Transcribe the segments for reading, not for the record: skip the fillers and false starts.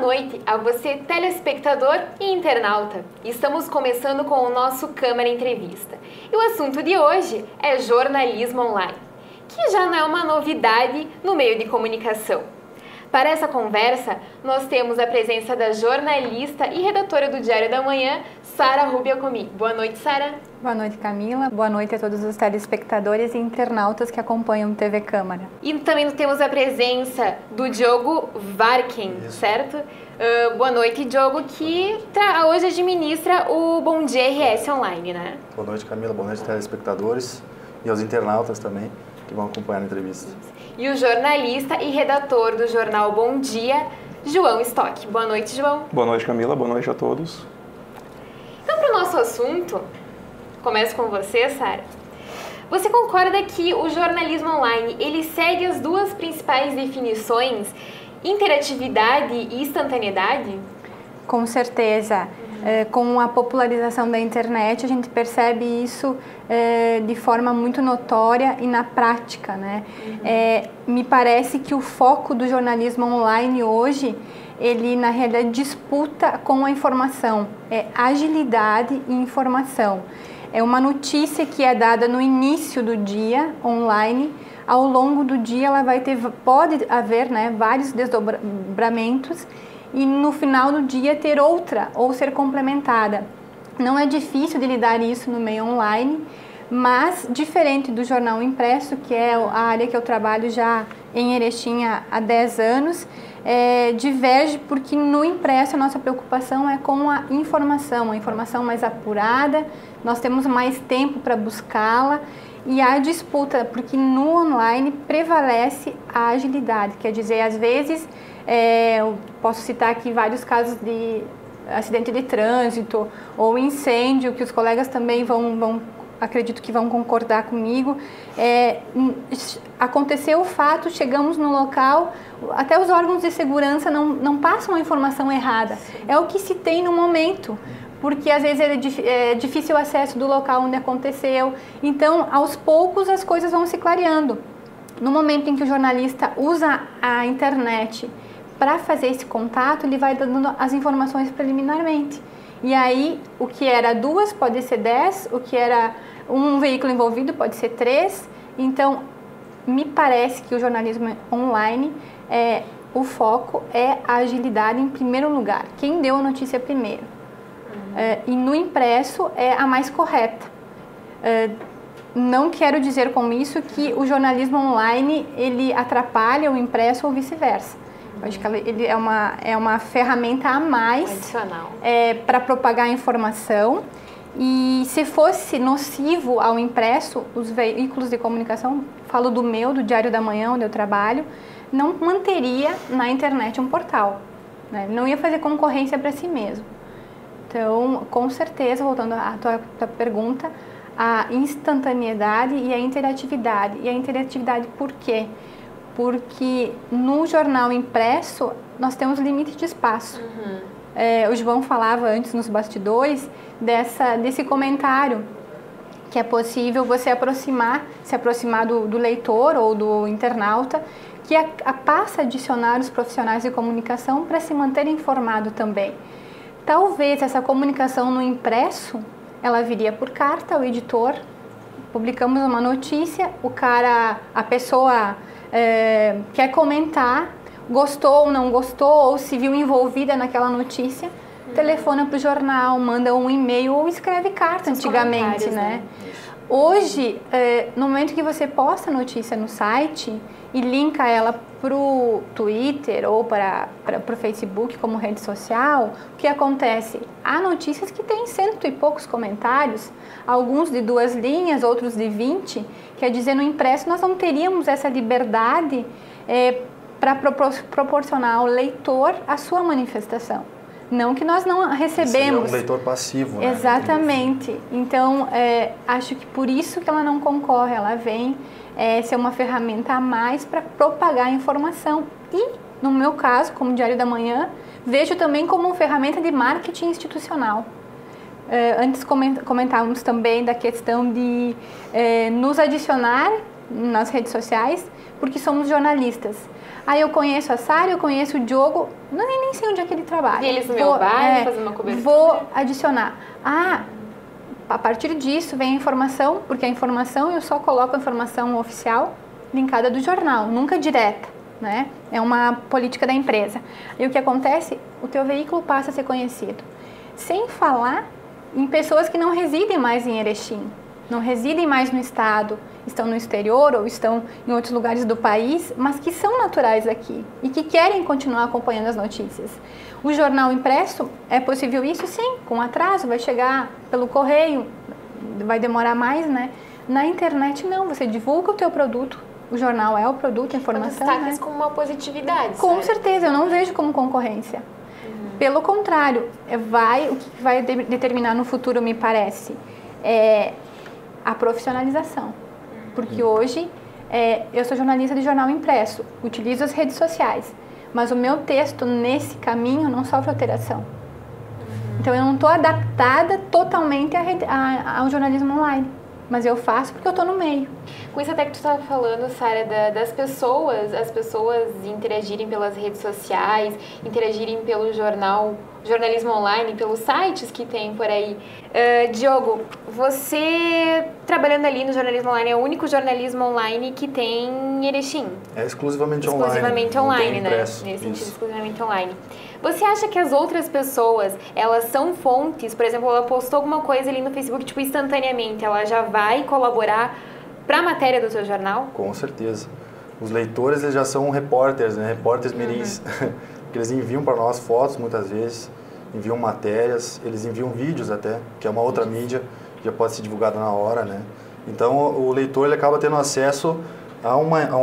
noite a você, telespectador e internauta. Estamos começando com o nosso Câmara Entrevista. E o assunto de hoje é jornalismo online, que já não é uma novidade no meio de comunicação. Para essa conversa, nós temos a presença da jornalista e redatora do Diário da Manhã, Sara Rubia comigo. Boa noite, Sara. Boa noite, Camila. Boa noite a todos os telespectadores e internautas que acompanham o TV Câmara. E também temos a presença do Diogo Varken, certo? Boa noite, Diogo, que hoje administra o Bom Dia RS Online, né? Boa noite, Camila. Boa noite, telespectadores e aos internautas também que vão acompanhar a entrevista. E o jornalista e redator do jornal Bom Dia, João Stock. Boa noite, João. Boa noite, Camila. Boa noite a todos. Então, para o nosso assunto, começo com você, Sara. Você concorda que o jornalismo online, ele segue as duas principais definições, interatividade e instantaneidade? Com certeza. Com a popularização da internet, a gente percebe isso de forma muito notória e na prática, né? Me parece que o foco do jornalismo online hoje, ele na realidade disputa com a informação, agilidade e informação. É uma notícia que é dada no início do dia online, ao longo do dia ela pode haver, né, vários desdobramentos e no final do dia ter outra ou ser complementada. Não é difícil de lidar isso no meio online, mas diferente do jornal impresso, que é a área que eu trabalho já em Erechim há 10 anos, diverge porque no impresso a nossa preocupação é com a informação mais apurada, nós temos mais tempo para buscá-la e há disputa, porque no online prevalece a agilidade, quer dizer, às vezes, eu posso citar aqui vários casos de acidente de trânsito ou incêndio, que os colegas também acredito que vão concordar comigo. Aconteceu o fato, chegamos no local, até os órgãos de segurança não passam a informação errada. É o que se tem no momento, porque às vezes é difícil o acesso do local onde aconteceu. Então, aos poucos, as coisas vão se clareando. No momento em que o jornalista usa a internet para fazer esse contato, ele vai dando as informações preliminarmente. E aí, o que era 2 pode ser 10, o que era um veículo envolvido pode ser 3. Então, me parece que o jornalismo online, o foco é a agilidade em primeiro lugar. Quem deu a notícia primeiro. E no impresso é a mais correta. Não quero dizer com isso que o jornalismo online ele atrapalha o impresso ou vice-versa. Acho que ele é uma ferramenta a mais para propagar a informação. E se fosse nocivo ao impresso, os veículos de comunicação, falo do Diário da Manhã, onde eu trabalho, não manteria na internet um portal, né? Não ia fazer concorrência para si mesmo. Então, com certeza, voltando à tua pergunta, a instantaneidade e a interatividade. E a interatividade por quê? Porque no jornal impresso nós temos limite de espaço. O João falava antes nos bastidores desse comentário que é possível você se aproximar do leitor ou do internauta, que passa a adicionar os profissionais de comunicação para se manter informado também. Talvez essa comunicação no impresso ela viria por carta ao editor, publicamos uma notícia, a pessoa quer comentar, gostou ou não gostou, ou se viu envolvida naquela notícia, telefona para o jornal, manda um e-mail ou escreve carta antigamente, né? Hoje, no momento que você posta a notícia no site e linka ela para o Twitter ou para o Facebook como rede social, o que acontece? Há notícias que têm 100 e poucos comentários, alguns de 2 linhas, outros de 20, quer dizer, no impresso nós não teríamos essa liberdade para proporcionar ao leitor a sua manifestação. Não que nós não recebemos. É um leitor passivo, né? Exatamente. Então, acho que por isso que ela não concorre, ela vem ser uma ferramenta a mais para propagar a informação. E, no meu caso, como Diário da Manhã, vejo também como uma ferramenta de marketing institucional. Antes comentávamos também da questão de nos adicionar nas redes sociais, porque somos jornalistas. Aí eu conheço a Sara, eu conheço o Diogo, nem sei onde é que ele trabalha. E eles no meu bairro, fazer uma cobertura. Vou adicionar. A partir disso vem a informação, porque a informação eu só coloco a informação oficial linkada do jornal, nunca direta, né? É uma política da empresa. E o que acontece? O teu veículo passa a ser conhecido. Sem falar em pessoas que não residem mais em Erechim, não residem mais no estado, estão no exterior ou estão em outros lugares do país, mas que são naturais aqui e que querem continuar acompanhando as notícias. O jornal impresso, é possível isso? Sim, com atraso, vai chegar pelo correio, vai demorar mais, né? Na internet não, você divulga o teu produto, o jornal é o produto, a informação, né? Destacas com uma positividade. Com certeza, eu não vejo como concorrência. Pelo contrário, o que vai determinar no futuro, me parece, é a profissionalização. Porque hoje eu sou jornalista de jornal impresso, utilizo as redes sociais, mas o meu texto nesse caminho não sofre alteração. Então eu não estou adaptada totalmente ao jornalismo online, mas eu faço porque eu estou no meio. Com isso até que tu estava falando, Sara, das pessoas, as pessoas interagirem pelas redes sociais, interagirem pelo jornalismo online, pelos sites que tem por aí. Diogo, você trabalhando ali no jornalismo online, é o único jornalismo online que tem em Erechim? É exclusivamente online. Exclusivamente online, né? Impresso. Nesse sentido, exclusivamente online. Você acha que as outras pessoas, elas são fontes? Por exemplo, ela postou alguma coisa ali no Facebook, tipo, instantaneamente, ela já vai colaborar para a matéria do seu jornal? Com certeza. Os leitores, eles já são repórteres, né? Repórteres mirins. Que eles enviam para nós fotos, muitas vezes, enviam matérias, eles enviam vídeos até, que é uma outra mídia, que já pode ser divulgada na hora, né? Então, o leitor, ele acaba tendo acesso a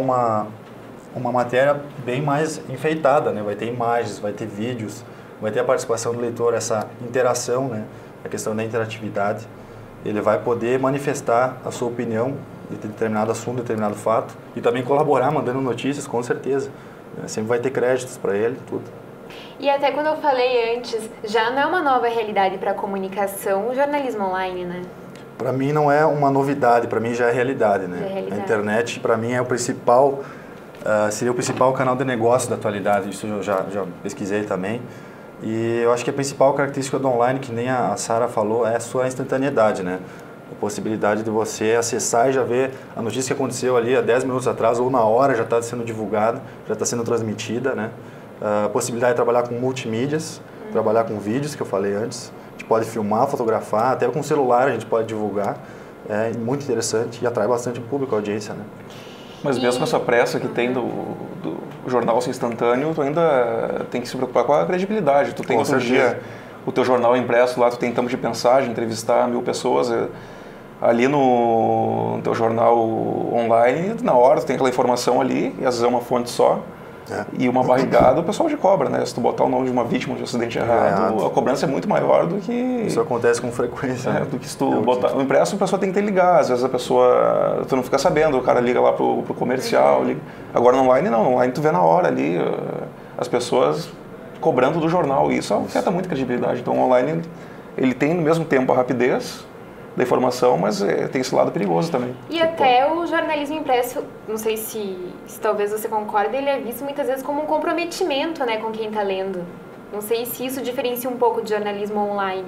uma matéria bem mais enfeitada, né? Vai ter imagens, vai ter vídeos, vai ter a participação do leitor, essa interação, né? A questão da interatividade. Ele vai poder manifestar a sua opinião de determinado assunto, determinado fato, e também colaborar mandando notícias, com certeza. Sempre vai ter créditos para ele, tudo. E até quando eu falei antes, já não é uma nova realidade para a comunicação, o jornalismo online, né? Para mim não é uma novidade, para mim já é realidade, né? A internet, para mim, é o principal, seria o principal canal de negócio da atualidade, isso eu já pesquisei também. E eu acho que a principal característica do online, que nem a Sara falou, é a sua instantaneidade, né? A possibilidade de você acessar e já ver a notícia que aconteceu ali há 10 minutos atrás ou na hora já está sendo divulgada, já está sendo transmitida, né? A possibilidade de trabalhar com multimídias, trabalhar com vídeos, que eu falei antes. A gente pode filmar, fotografar, até com o celular a gente pode divulgar. É muito interessante e atrai bastante o público, a audiência, né? Mas mesmo com essa pressa que tem do jornal ser instantâneo, tu ainda tem que se preocupar com a credibilidade. Tu tem outro dia o teu jornal impresso lá, tu tem tempo de pensar, de entrevistar 1000 pessoas. Ali no teu jornal online, na hora tu tem aquela informação ali, e às vezes é uma fonte só, e uma barrigada o pessoal te cobra, né? Se tu botar o nome de uma vítima de um acidente errado, a cobrança é muito maior do que... Isso acontece com frequência, né? Do que se tu botar... No impresso a pessoa tem que te ligar, às vezes a pessoa... Tu não fica sabendo, o cara liga lá pro comercial, liga. Agora no online não, no online tu vê na hora ali, as pessoas cobrando do jornal, e isso afeta muito a credibilidade. Então o online, ele tem no mesmo tempo a rapidez da informação, mas tem esse lado perigoso também. E até o jornalismo impresso, não sei se talvez você concorde, ele é visto muitas vezes como um comprometimento, né, com quem está lendo. Não sei se isso diferencia um pouco de jornalismo online.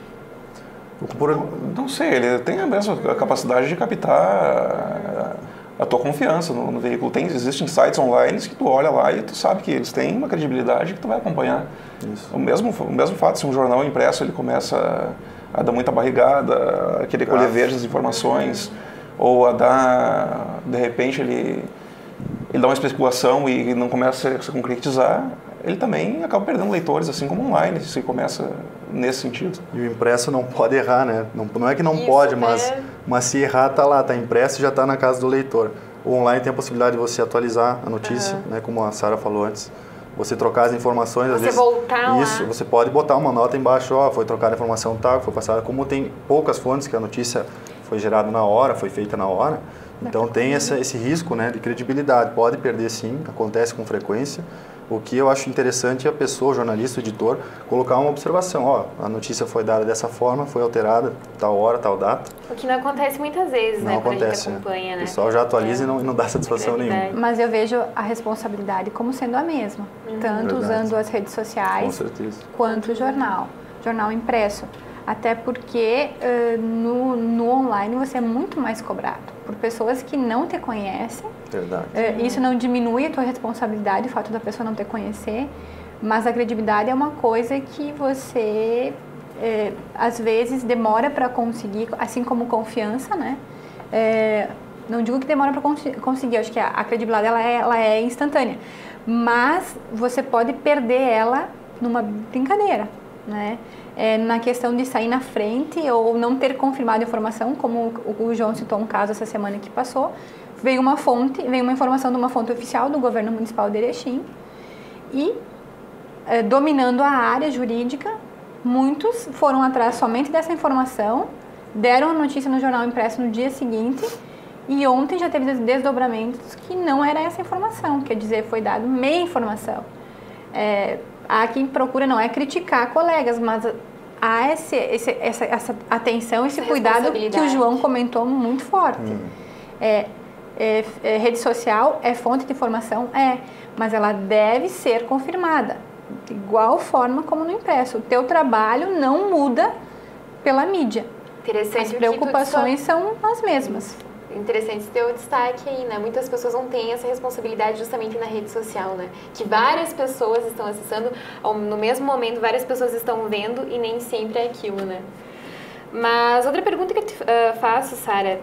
Não sei, ele tem a mesma capacidade de captar a tua confiança no veículo. Existem sites online que tu olha lá e tu sabe que eles têm uma credibilidade que tu vai acompanhar. Isso. O mesmo fato, se um jornal impresso ele começa a dar muita barrigada, a querer colher verdes informações, ou a dar, de repente, ele dá uma especulação e não começa a se concretizar, ele também acaba perdendo leitores, assim como online, se começa nesse sentido. E o impresso não pode errar, né? Não é que não pode, mas se errar, tá lá, tá impresso e já está na casa do leitor. O online tem a possibilidade de você atualizar a notícia, né? Como a Sara falou antes. Você trocar as informações, às vezes... voltar isso, lá. Você pode botar uma nota embaixo, ó, foi trocada a informação tal, foi passada. Como tem poucas fontes que a notícia foi gerada na hora, foi feita na hora, então tem esse risco, né, de credibilidade. Pode perder sim, acontece com frequência, O que eu acho interessante é a pessoa, o jornalista, o editor, colocar uma observação. Ó, a notícia foi dada dessa forma, foi alterada, tal hora, tal data. O que não acontece muitas vezes, não né? Acontece, quando a gente acompanha, né? O pessoal já atualiza e não dá satisfação nenhuma. Mas eu vejo a responsabilidade como sendo a mesma. Tanto usando as redes sociais, quanto o jornal impresso. Até porque no online você é muito mais cobrado por pessoas que não te conhecem. Verdade. Isso não diminui a tua responsabilidade, o fato da pessoa não te conhecer, mas a credibilidade é uma coisa que você, às vezes, demora para conseguir, assim como confiança, né? Não digo que demora para conseguir, acho que a credibilidade ela é instantânea, mas você pode perder ela numa brincadeira, né? Na questão de sair na frente ou não ter confirmado a informação, como o João citou um caso essa semana que passou, veio uma informação de uma fonte oficial do governo municipal de Erechim e, dominando a área jurídica, muitos foram atrás somente dessa informação, deram a notícia no jornal impresso no dia seguinte e ontem já teve desdobramentos que não era essa informação, quer dizer, foi dado meia informação. Há quem procura não é criticar colegas, mas há essa atenção, esse cuidado que o João comentou muito forte. Rede social é fonte de informação? Mas ela deve ser confirmada, de igual forma como no impresso. O teu trabalho não muda pela mídia. Interessante. As preocupações são as mesmas. Interessante ter o destaque aí, né? Muitas pessoas não têm essa responsabilidade justamente na rede social, né? Que várias pessoas estão acessando, no mesmo momento várias pessoas estão vendo e nem sempre é aquilo, né? Mas outra pergunta que eu te faço, Sara,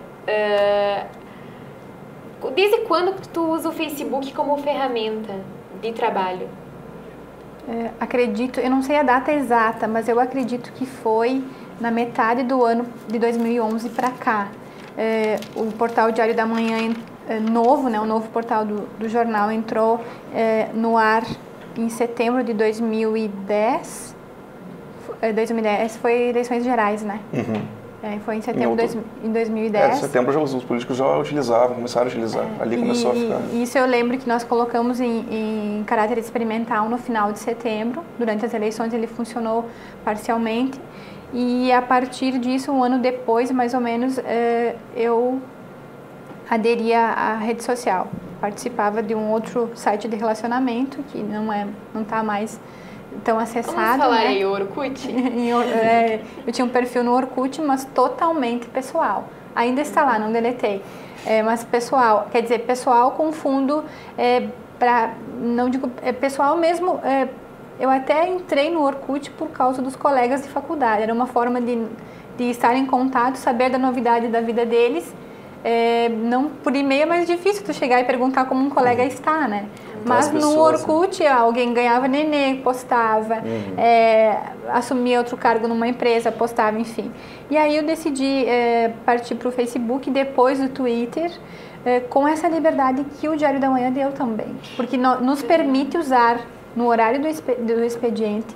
desde quando tu usa o Facebook como ferramenta de trabalho? Acredito, eu não sei a data exata, mas eu acredito que foi na metade do ano de 2011 para cá. O portal Diário da Manhã novo, né, o novo portal do jornal entrou no ar em setembro de 2010. 2010 foi eleições gerais, né? Foi em setembro de 2010. Em setembro os políticos já começaram a utilizar. Ali começou a ficar. Isso eu lembro que nós colocamos em caráter experimental no final de setembro. Durante as eleições ele funcionou parcialmente. E a partir disso, um ano depois, mais ou menos, eu aderia à rede social. Participava de um outro site de relacionamento, que não está mais tão acessado. Vamos falar né? aí, o Orkut? Eu tinha um perfil no Orkut, mas totalmente pessoal. Ainda está lá, não deletei. Mas pessoal, quer dizer, pessoal com fundo não digo, pessoal mesmo... Eu até entrei no Orkut por causa dos colegas de faculdade. Era uma forma de estar em contato, saber da novidade da vida deles. Não por e-mail é mais difícil tu chegar e perguntar como um colega está, né? Mas no Orkut alguém ganhava nenê, postava, assumia outro cargo numa empresa, postava, enfim. E aí eu decidi partir para o Facebook depois do Twitter, com essa liberdade que o Diário da Manhã deu também. Porque nos permite usar no horário do expediente,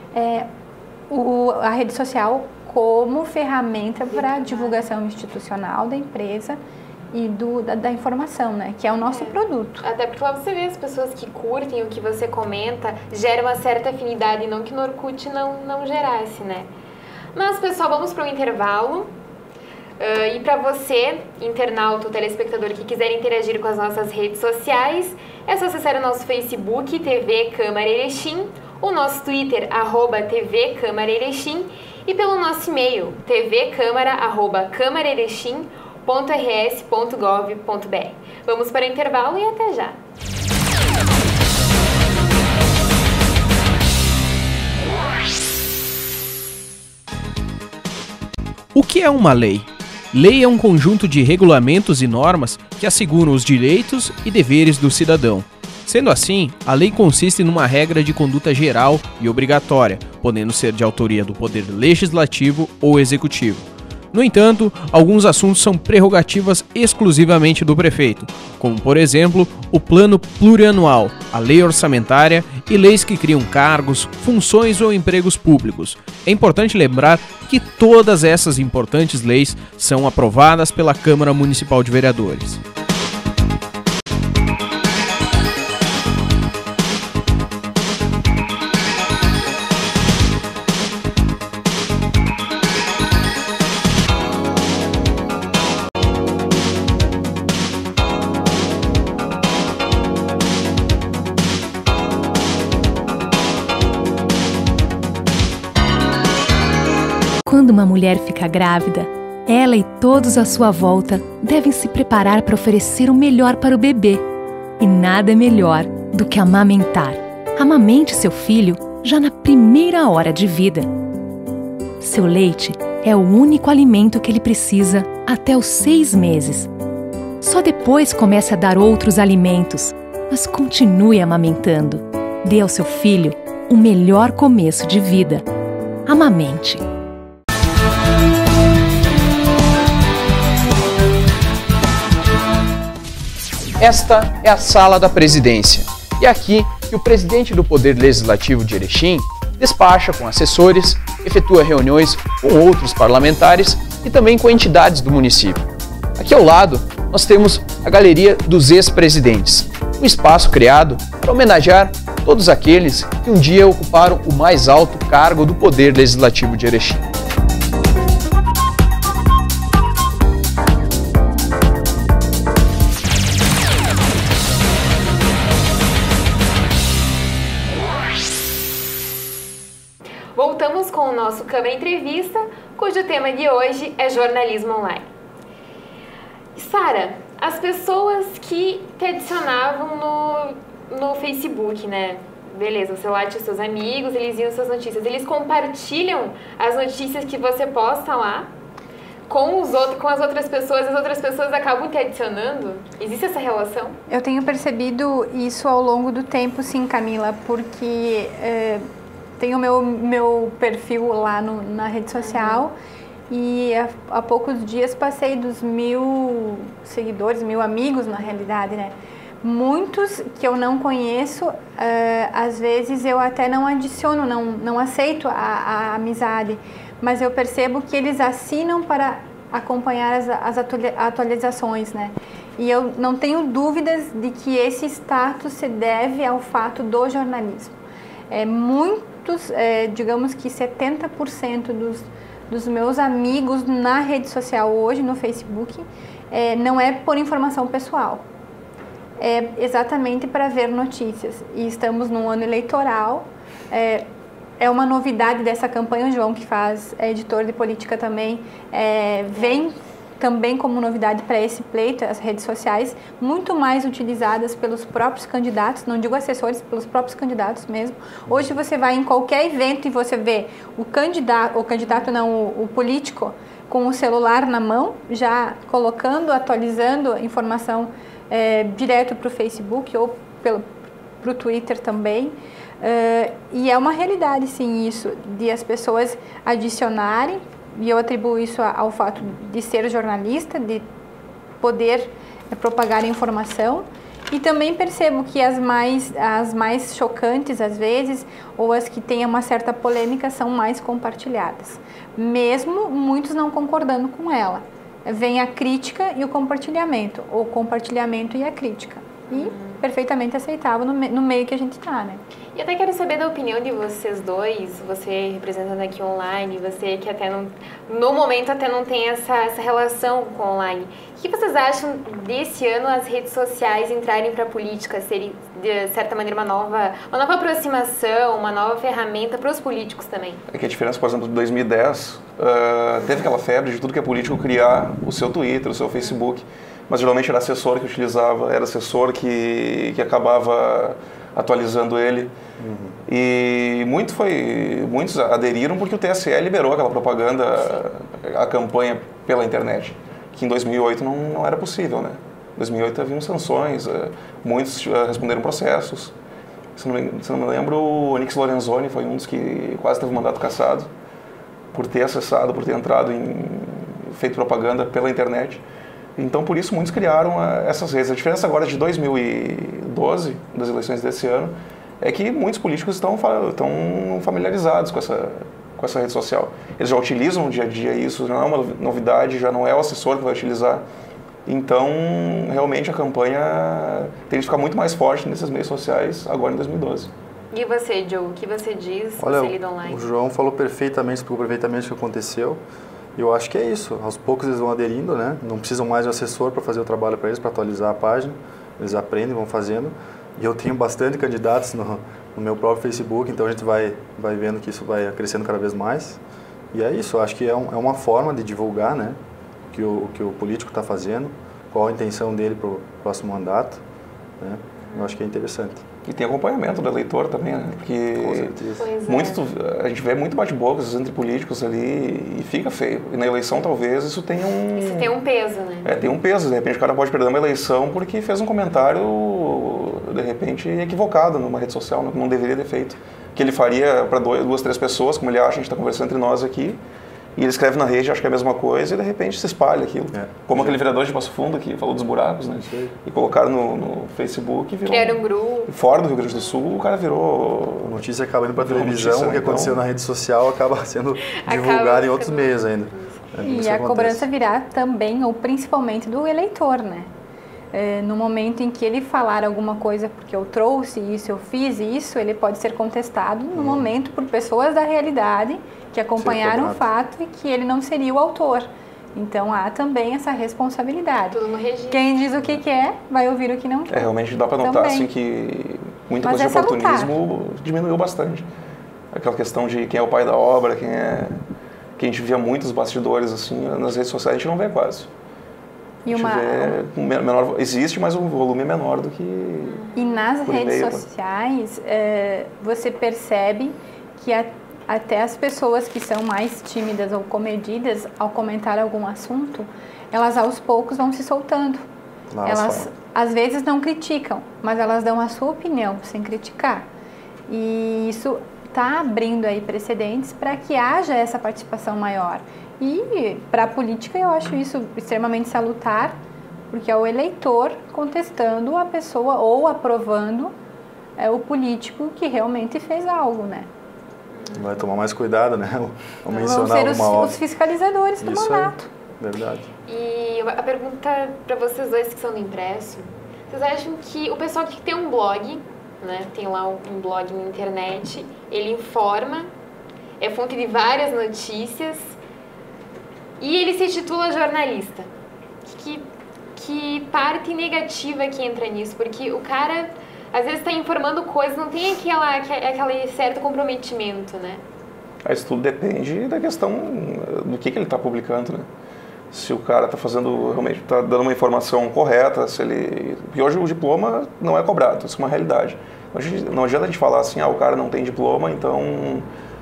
a rede social como ferramenta para divulgação institucional da empresa e da informação, né? Que é o nosso produto. Até porque lá você vê as pessoas que curtem o que você comenta, gera uma certa afinidade, não que no Orkut não gerasse, né? Mas, pessoal, vamos para o intervalo. E para você, internauta ou telespectador que quiser interagir com as nossas redes sociais, é só acessar o nosso Facebook, TV Câmara Erechim, o nosso Twitter, @TV Câmara Erechim, e pelo nosso e-mail, tvcamara@câmaraerechim.rs.gov.br. Vamos para o intervalo e até já! O que é uma lei? Lei é um conjunto de regulamentos e normas que asseguram os direitos e deveres do cidadão. Sendo assim, a lei consiste numa regra de conduta geral e obrigatória, podendo ser de autoria do Poder Legislativo ou Executivo. No entanto, alguns assuntos são prerrogativas exclusivamente do prefeito, como, por exemplo, o Plano Plurianual, a Lei Orçamentária e leis que criam cargos, funções ou empregos públicos. É importante lembrar que todas essas importantes leis são aprovadas pela Câmara Municipal de Vereadores. Quando uma mulher fica grávida, ela e todos à sua volta devem se preparar para oferecer o melhor para o bebê. E nada é melhor do que amamentar. Amamente seu filho já na primeira hora de vida. Seu leite é o único alimento que ele precisa até os 6 meses. Só depois comece a dar outros alimentos, mas continue amamentando. Dê ao seu filho o melhor começo de vida. Amamente. Esta é a sala da presidência. E é aqui que o presidente do Poder Legislativo de Erechim despacha com assessores, efetua reuniões com outros parlamentares e também com entidades do município. Aqui ao lado, nós temos a Galeria dos Ex-Presidentes, um espaço criado para homenagear todos aqueles que um dia ocuparam o mais alto cargo do Poder Legislativo de Erechim. Voltamos com o nosso Câmara Entrevista, cujo tema de hoje é jornalismo online. Sara, as pessoas que te adicionavam no Facebook, né? Beleza, você lá tinha seus amigos, eles viam suas notícias. Eles compartilham as notícias que você posta lá com as outras pessoas acabam te adicionando? Existe essa relação? Eu tenho percebido isso ao longo do tempo, sim, Camila, porque tenho o meu perfil lá na rede social e há poucos dias passei dos 1000 seguidores, 1000 amigos na realidade, né? Muitos que eu não conheço, às vezes eu até não adiciono, não aceito a amizade, mas eu percebo que eles assinam para acompanhar as atualizações, né? E eu não tenho dúvidas de que esse status se deve ao fato do jornalismo. Digamos que 70% dos meus amigos na rede social hoje, no Facebook, não é por informação pessoal. É exatamente para ver notícias. E estamos num ano eleitoral. É uma novidade dessa campanha, o João, que é editor de política também, vem também como novidade para esse pleito, as redes sociais, muito mais utilizadas pelos próprios candidatos, não digo assessores, pelos próprios candidatos mesmo. Hoje você vai em qualquer evento e você vê o político com o celular na mão, já colocando, atualizando informação direto para o Facebook ou para o Twitter também. E é uma realidade, sim, isso, de as pessoas adicionarem, e eu atribuo isso ao fato de ser jornalista, de poder propagar a informação, e também percebo que as mais chocantes, às vezes, ou as que têm uma certa polêmica, são mais compartilhadas, mesmo muitos não concordando com ela. Vem a crítica e o compartilhamento, ou o compartilhamento e a crítica, e perfeitamente aceitável no meio que a gente está, né? E até quero saber da opinião de vocês dois, você representando aqui online, você que até no momento até não tem essa relação com online. O que vocês acham desse ano as redes sociais entrarem para a política, serem de certa maneira uma nova aproximação, uma nova ferramenta para os políticos também? É que a diferença, por exemplo, de 2010, teve aquela febre de tudo que é político criar o seu Twitter, o seu Facebook, mas geralmente era assessor que utilizava, era assessor que acabava atualizando ele. E muitos aderiram porque o TSE liberou aquela propaganda, a campanha pela internet, que em 2008 não era possível, né? Em 2008 haviam sanções, muitos responderam processos. Se não me lembro, o Onix Lorenzoni foi um dos que quase teve o mandato cassado por ter acessado, por ter feito propaganda pela internet. Então, por isso, muitos criaram essas redes. A diferença agora de 2012, das eleições desse ano, é que muitos políticos estão familiarizados com essa rede social. Eles já utilizam no dia a dia isso, não é uma novidade, já não é o assessor que vai utilizar. Então, realmente, a campanha tem que ficar muito mais forte nesses meios sociais agora em 2012. E você, Joe, o que você diz? Olha, você lida online? O João falou perfeitamente, explicou perfeitamente o que aconteceu. Eu acho que é isso, aos poucos eles vão aderindo, né? Não precisam mais de assessor para fazer o trabalho para eles, para atualizar a página, eles aprendem, vão fazendo. E eu tenho bastante candidatos no meu próprio Facebook, então a gente vai vendo que isso vai crescendo cada vez mais. E é isso, eu acho que é uma forma de divulgar, né, que o político está fazendo, qual a intenção dele para o próximo mandato, né? Eu acho que é interessante. E tem acompanhamento do eleitor também, né? Porque com certeza. A gente vê muito bate-bocas entre políticos ali e fica feio. E na eleição talvez isso tenha um... Isso tem um peso, né? Tem um peso. De repente o cara pode perder uma eleição porque fez um comentário, de repente, equivocado numa rede social, que não deveria ter feito. Que ele faria para 2, 3 pessoas, como ele acha, a gente está conversando entre nós aqui, e ele escreve na rede, acha que é a mesma coisa, e de repente se espalha aquilo. Como aquele vereador de Passo Fundo que falou dos buracos, né? E colocaram no Facebook e virou... Criaram um grupo. Fora do Rio Grande do Sul, o cara virou... A notícia acaba indo para a televisão, o que aconteceu na rede social acaba sendo divulgado em outros meios ainda. E a cobrança virá também, ou principalmente, do eleitor, né? No momento em que ele falar alguma coisa porque eu trouxe isso, eu fiz isso, ele pode ser contestado no momento por pessoas da realidade que acompanharam o fato e que ele não seria o autor. Então há também essa responsabilidade. Tudo no registro. Quem diz o que quer, vai ouvir o que não quer. Realmente dá para notar assim, que muita coisa de oportunismo diminuiu bastante. Aquela questão de quem é o pai da obra, que a gente via muitos bastidores assim, nas redes sociais a gente não vê quase. E existe, mas o volume é menor do que... E nas redes sociais, você percebe que até as pessoas que são mais tímidas ou comedidas, ao comentar algum assunto, elas aos poucos vão se soltando. Elas às vezes não criticam, mas elas dão a sua opinião sem criticar. E isso está abrindo aí precedentes para que haja essa participação maior. E para a política eu acho isso extremamente salutar, porque é o eleitor contestando a pessoa ou aprovando o político que realmente fez algo, né? Vai tomar mais cuidado, né? Ao mencionar vão ser os fiscalizadores do mandato. Verdade. E a pergunta para vocês dois que são do impresso, vocês acham que o pessoal que tem um blog, né, tem lá um blog na internet, ele informa, é fonte de várias notícias, e ele se titula jornalista. Que parte negativa que entra nisso? Porque o cara, às vezes, está informando coisas, não tem aquele certo comprometimento, né? Isso tudo depende da questão do que ele está publicando, né? Se o cara está fazendo, realmente, está dando uma informação correta, se ele... Porque hoje o diploma não é cobrado, isso é uma realidade. Não adianta a gente falar assim, o cara não tem diploma, então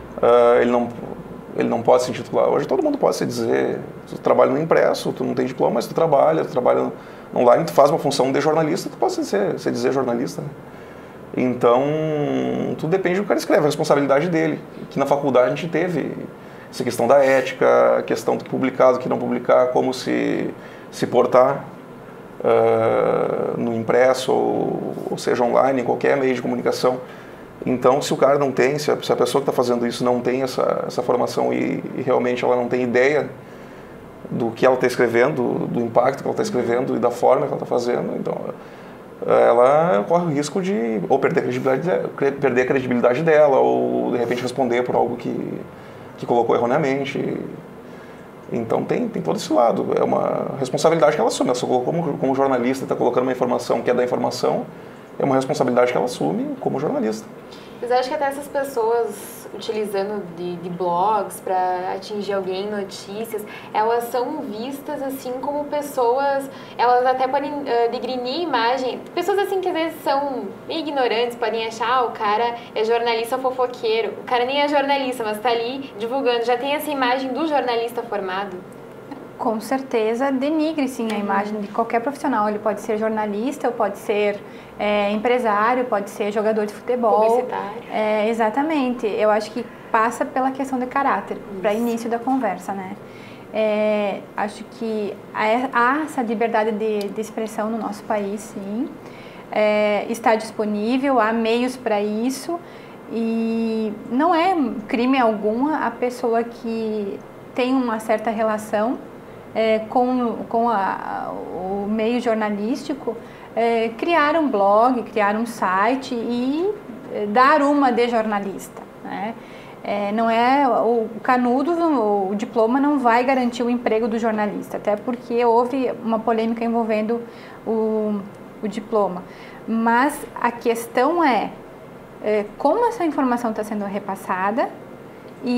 ele não pode se intitular. Hoje todo mundo pode se dizer, tu trabalha no impresso, tu não tem diploma, mas tu trabalha online, tu faz uma função de jornalista, tu pode se dizer jornalista. Né? Então, tudo depende do que o cara escreve, a responsabilidade dele. Que na faculdade a gente teve essa questão da ética, a questão do que publicar, do que não publicar, como se portar no impresso, ou seja, online, em qualquer meio de comunicação. Então, se o cara não tem, se a pessoa que está fazendo isso não tem essa formação e realmente ela não tem ideia do que ela está escrevendo, do impacto que ela está escrevendo e da forma que ela está fazendo, então ela corre o risco de ou perder a credibilidade dela, ou de repente responder por algo que colocou erroneamente. Então tem todo esse lado, é uma responsabilidade que ela assume. Ela só colocou como jornalista, está colocando uma informação que é da informação, é uma responsabilidade que ela assume como jornalista. Mas acho que até essas pessoas utilizando de blogs para atingir alguém, notícias, elas são vistas assim como pessoas, elas até podem degrinir a imagem, pessoas assim que às vezes são ignorantes, podem achar, o cara é jornalista fofoqueiro, o cara nem é jornalista, mas está ali divulgando, já tem essa imagem do jornalista formado. Com certeza denigre sim a imagem de qualquer profissional. Ele pode ser jornalista, ou pode ser empresário, pode ser jogador de futebol. Publicitário. Exatamente. Eu acho que passa pela questão de caráter, para início da conversa, né? Acho que há essa liberdade de expressão no nosso país, sim. Está disponível, há meios para isso. E não é crime algum a pessoa que tem uma certa relação com o meio jornalístico, criar um blog, criar um site e dar uma de jornalista, né? Não é o canudo, o diploma não vai garantir o emprego do jornalista, até porque houve uma polêmica envolvendo o diploma. Mas a questão é como essa informação está sendo repassada e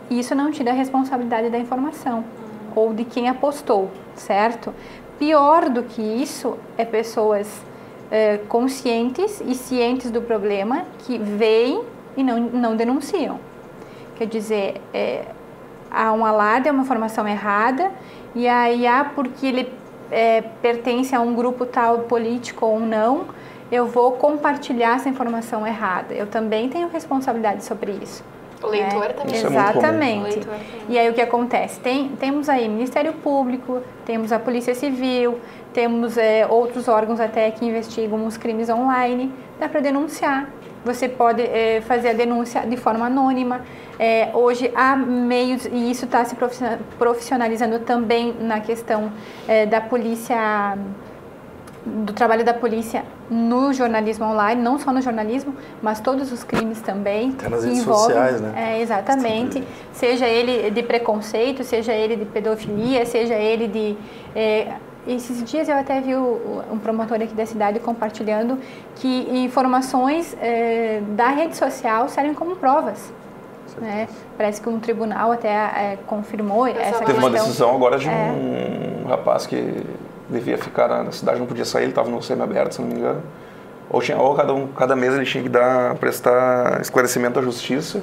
isso não tira a responsabilidade da informação ou de quem a postou, certo? Pior do que isso é pessoas conscientes e cientes do problema que veem e não denunciam. Quer dizer, há um alarde, é uma informação errada, e aí porque ele pertence a um grupo tal político ou não, eu vou compartilhar essa informação errada. Eu também tenho responsabilidade sobre isso. O leitor também. Isso é muito comum. Exatamente. E aí o que acontece? Temos aí Ministério Público, temos a Polícia Civil, temos outros órgãos até que investigam os crimes online. Dá para denunciar. Você pode fazer a denúncia de forma anônima. Hoje há meios, e isso está se profissionalizando também na questão da polícia, do trabalho da polícia no jornalismo online, não só no jornalismo, mas todos os crimes também. Até nas redes sociais, né? Exatamente. Seja ele de preconceito, seja ele de pedofilia, seja ele de... esses dias eu até vi um promotor aqui da cidade compartilhando que informações da rede social servem como provas. Né? Parece que um tribunal até confirmou essa questão. Teve uma decisão agora de um rapaz que devia ficar na cidade, não podia sair, ele estava no semiaberto, se não me engano. Ou cada mês ele tinha que prestar esclarecimento à justiça.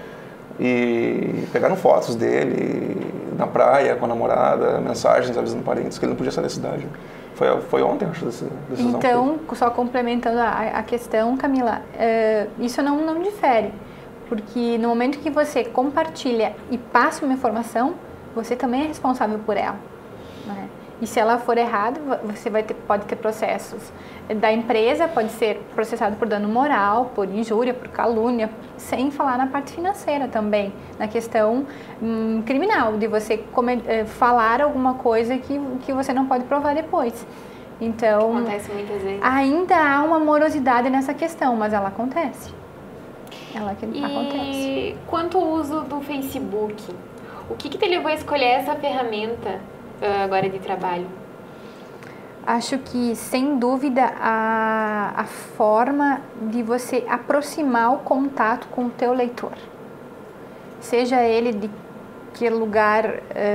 E pegaram fotos dele na praia com a namorada, mensagens avisando parentes que ele não podia sair da cidade. Foi ontem, acho, essa decisão. Então, só complementando a questão, Camila, isso não difere. Porque no momento que você compartilha e passa uma informação, você também é responsável por ela. Né? E se ela for errada, você pode ter processos da empresa, pode ser processado por dano moral, por injúria, por calúnia, sem falar na parte financeira também, na questão criminal, de você falar alguma coisa que você não pode provar depois. Então, acontece muitas vezes. Ainda há uma morosidade nessa questão, mas ela acontece. Acontece. Quanto ao uso do Facebook, o que te levou a escolher essa ferramenta agora de trabalho? Acho que, sem dúvida, a forma de você aproximar o contato com o teu leitor. Seja ele de que lugar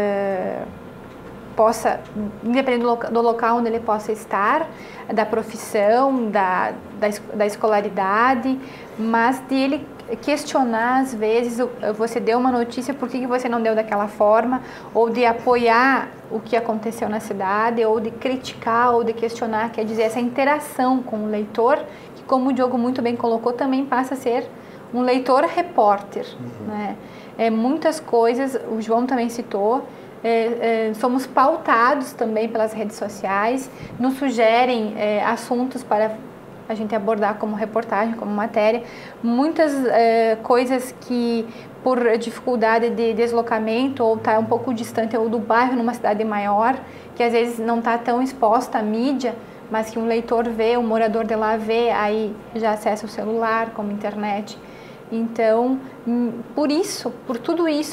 possa, independente do local onde ele possa estar, da profissão, da escolaridade, mas de ele questionar, às vezes, você deu uma notícia, por que você não deu daquela forma, ou de apoiar o que aconteceu na cidade, ou de criticar, ou de questionar, quer dizer, essa interação com o leitor, que, como o Diogo muito bem colocou, também passa a ser um leitor-repórter. Né? Muitas coisas, o João também citou, somos pautados também pelas redes sociais, nos sugerem assuntos para a gente abordar como reportagem, como matéria, muitas coisas que por dificuldade de deslocamento ou tá um pouco distante ou do bairro numa cidade maior, que às vezes não está tão exposta à mídia, mas que um leitor vê, um morador de lá vê, aí já acessa o celular, como internet. Então, por tudo isso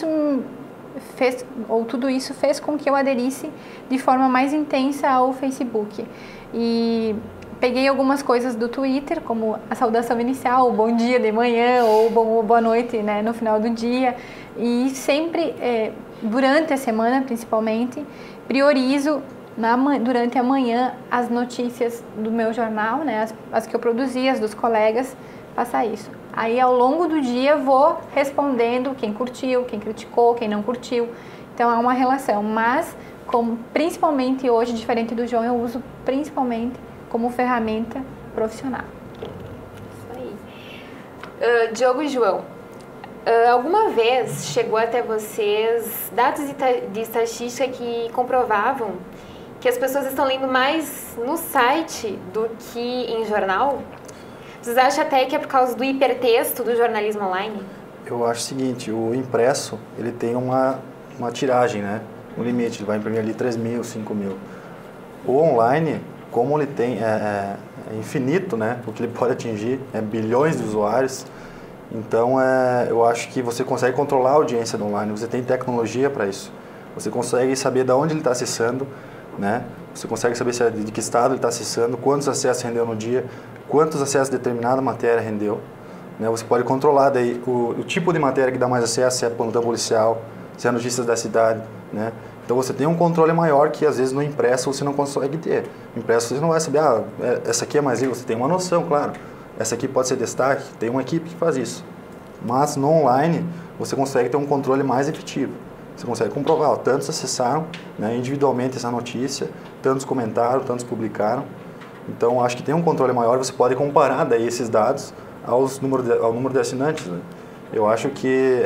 fez com que eu aderisse de forma mais intensa ao Facebook. E peguei algumas coisas do Twitter, como a saudação inicial, o bom dia de manhã ou boa noite, né, no final do dia. E sempre, durante a semana principalmente, priorizo durante a manhã as notícias do meu jornal, né, as que eu produzi, as dos colegas, passar isso. Aí ao longo do dia vou respondendo quem curtiu, quem criticou, quem não curtiu. Então há uma relação, mas principalmente hoje, diferente do João, eu uso principalmente como ferramenta profissional. Isso aí. Diogo e João, alguma vez chegou até vocês dados de estatística que comprovavam que as pessoas estão lendo mais no site do que em jornal? Vocês acham até que é por causa do hipertexto do jornalismo online? Eu acho o seguinte, o impresso, ele tem uma tiragem, né? Um limite, ele vai imprimir ali 3.000, 5.000. O online, como ele tem, é infinito, né? O que ele pode atingir, bilhões de usuários. Então, eu acho que você consegue controlar a audiência do online, você tem tecnologia para isso. Você consegue saber de onde ele está acessando, né? Você consegue saber de que estado ele está acessando, quantos acessos rendeu no dia, quantos acessos determinada matéria rendeu, né? Você pode controlar daí o tipo de matéria que dá mais acesso, se é plantão policial, se é notícias da cidade, né? Então você tem um controle maior que às vezes no impresso você não consegue ter. No impresso você não vai saber, essa aqui é mais livre, você tem uma noção, claro. Essa aqui pode ser destaque, tem uma equipe que faz isso. Mas no online você consegue ter um controle mais efetivo. Você consegue comprovar, tantos acessaram, né, individualmente essa notícia, tantos comentaram, tantos publicaram. Então acho que tem um controle maior, você pode comparar daí esses dados ao número de assinantes, né? Eu acho que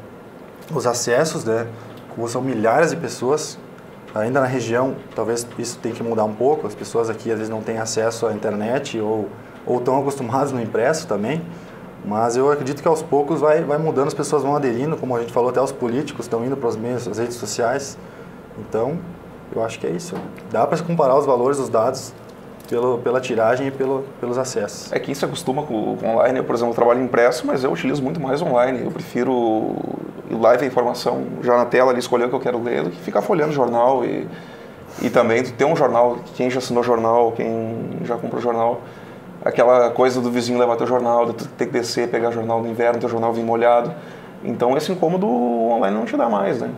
os acessos, né, são milhares de pessoas, ainda na região, talvez isso tenha que mudar um pouco, as pessoas aqui às vezes não têm acesso à internet ou estão acostumadas no impresso também, mas eu acredito que aos poucos vai mudando, as pessoas vão aderindo, como a gente falou, até os políticos estão indo para os meios, as redes sociais, então eu acho que é isso. Dá para comparar os valores dos dados pela tiragem e pelos acessos. É que quem se acostuma com online, eu, por exemplo, trabalho impresso, mas eu utilizo muito mais online. Eu prefiro ir lá e ver a informação já na tela, ali, escolher o que eu quero ler, do que ficar folheando o jornal. E também ter um jornal, quem já assinou o jornal, quem já comprou o jornal, aquela coisa do vizinho levar teu jornal, de tu ter que descer, pegar o jornal no inverno, teu jornal vir molhado. Então esse incômodo online não te dá mais, né?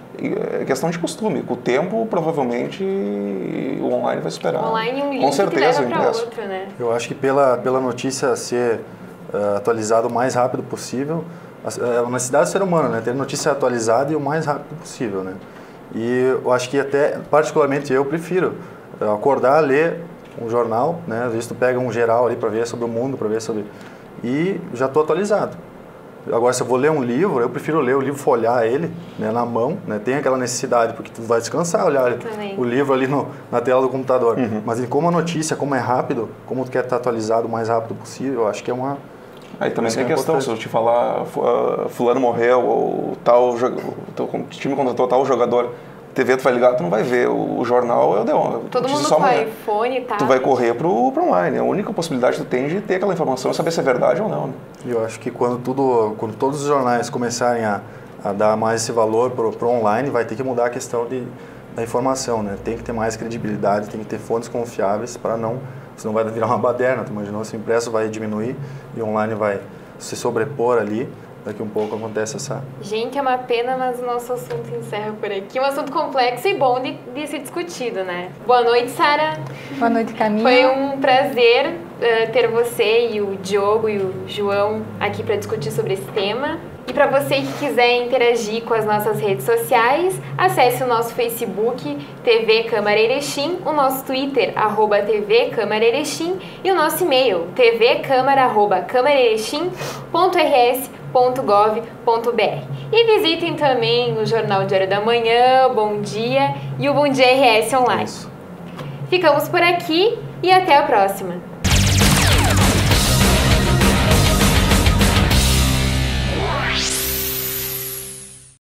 É questão de costume. Com o tempo, provavelmente, o online vai superar. O online um link com certeza, que leva para outro, né? Eu acho que pela notícia ser atualizada o mais rápido possível, a necessidade do ser humano, né? Ter notícia atualizada e o mais rápido possível, né? E eu acho que até, particularmente eu prefiro acordar, ler um jornal, né? Às vezes tu pega um geral ali para ver sobre o mundo, para ver sobre... E já estou atualizado. Agora, se eu vou ler um livro, eu prefiro ler o livro, folhear ele, né, na mão, né, tem aquela necessidade, porque tu vai descansar, olhar o livro ali na tela do computador. Uhum. Mas como a notícia, como é rápido, como tu quer estar atualizado o mais rápido possível, eu acho que é uma... Aí também tem a questão, se eu te falar, fulano morreu, ou tal, o time contratou tal jogador, TV tu vai ligar, tu não vai ver, o jornal é todo mundo com iPhone e tal. Tu vai correr pro online, a única possibilidade que tu tem de ter aquela informação e saber se é verdade ou não. Né? Eu acho que quando todos os jornais começarem a dar mais esse valor pro online, vai ter que mudar a questão da informação, né? Tem que ter mais credibilidade, tem que ter fontes confiáveis para senão vai virar uma baderna, tu imaginou? Se o impresso vai diminuir e o online vai se sobrepor ali, daqui um pouco acontece essa... Gente, é uma pena, mas o nosso assunto encerra por aqui. Um assunto complexo e bom de ser discutido, né? Boa noite, Sara. Boa noite, Camila. Foi um prazer ter você e o Diogo e o João aqui para discutir sobre esse tema. E para você que quiser interagir com as nossas redes sociais, acesse o nosso Facebook, TV Câmara Erechim, o nosso Twitter, @TV Câmara Erechim, e o nosso e-mail, tvcâmara@câmaraerechim.rs.gov.br. E visitem também o Jornal Diário da Manhã, Bom Dia e o Bom Dia RS Online. Isso. Ficamos por aqui e até a próxima!